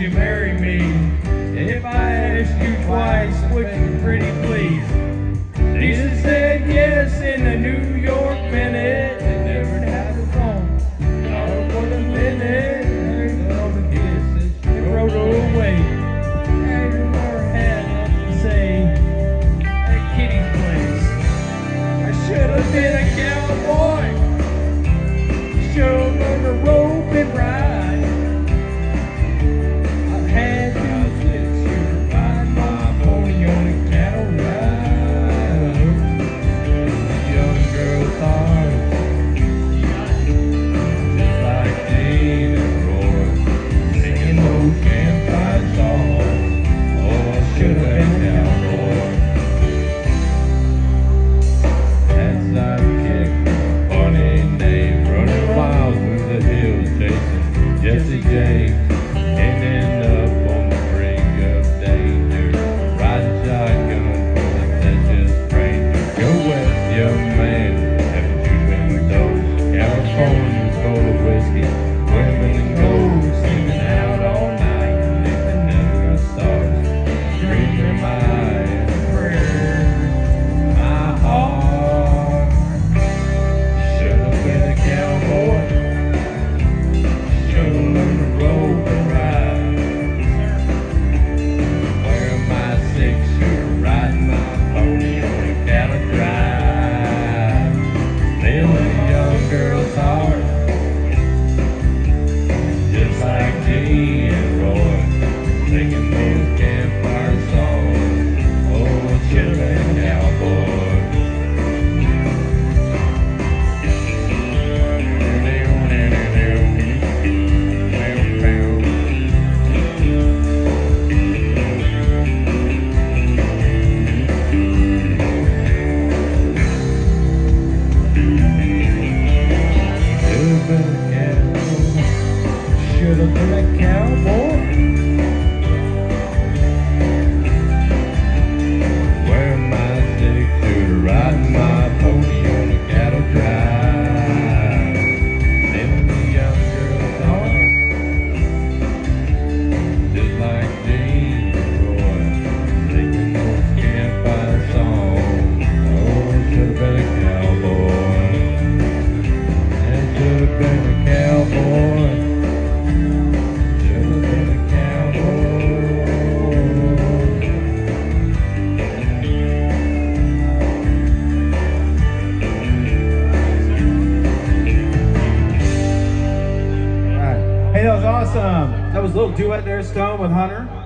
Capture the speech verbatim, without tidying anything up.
you marry me? If I asked you twice, would you pretty please? Jesus said yes in the New York Minute. They never had a phone, not for the minute. There's all the kisses, she wrote away. Now you never had nothing to say at Kitty's place. I should have been a cowboy. Should have learned to rope and ride. I've had two six years ride my pony on a cattle ride. Young girl's heart, just like Gene and Roy, singing those campfire songs. Oh, I should have been a cowboy. That sidekick, funny name, running wild through the hills, chasing Jesse James, ending up on the brink of danger, riding shotgun, that's just stranger. Go west, young man, haven't you been told? California's full of whiskey, women and gold, sleeping out all night, living under the stars, dreaming my eyes, prayers, my heart. Should have been a cowboy. Should have learned to rope and ride. Wearing my six-shooter, riding my pony on a cattle drive. Feeling a young girl's heart, just like Gene and Roy, singing those campfire songs. Oh, I should have been a cowboy. Should have been a cowboy. Wearing my six-shooter, riding my pony on a cattle drive. Living the young girl's heart, just like Gene and Roy, singing those campfire songs. Oh, should have been a cowboy. And should have been a cowboy. Hey, that was awesome. That was a little duet there, Stone, with Hunter.